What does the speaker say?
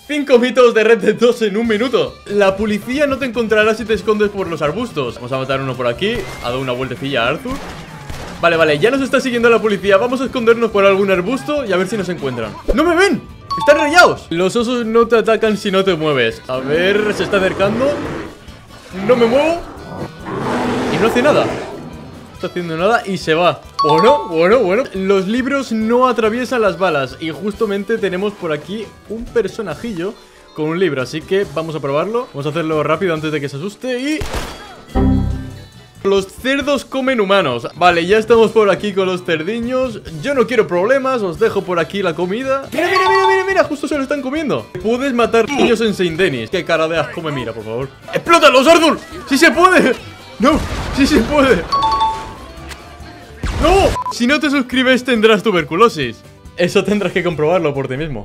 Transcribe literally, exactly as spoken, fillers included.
Cinco mitos de Red Dead dos en un minuto. La policía no te encontrará si te escondes por los arbustos. Vamos a matar uno por aquí. Ha dado una vueltecilla a Arthur. Vale, vale, ya nos está siguiendo la policía. Vamos a escondernos por algún arbusto y a ver si nos encuentran. ¡No me ven! ¡Están rayados! Los osos no te atacan si no te mueves. A ver, se está acercando. No me muevo. Y no hace nada. No está haciendo nada y se va. Bueno, bueno, bueno. Los libros no atraviesan las balas. Y justamente tenemos por aquí un personajillo con un libro. Así que vamos a probarlo. Vamos a hacerlo rápido antes de que se asuste y... Los cerdos comen humanos. Vale, ya estamos por aquí con los cerdiños. Yo no quiero problemas, os dejo por aquí la comida. Mira, mira, mira, mira, mira, justo se lo están comiendo. Puedes matar niños en Saint Denis. Qué cara de asco me mira, por favor. ¡Explótalos, Arthur! ¡Sí se puede! ¡No! ¡Sí se puede! ¡No! Si no te suscribes tendrás tuberculosis. Eso tendrás que comprobarlo por ti mismo.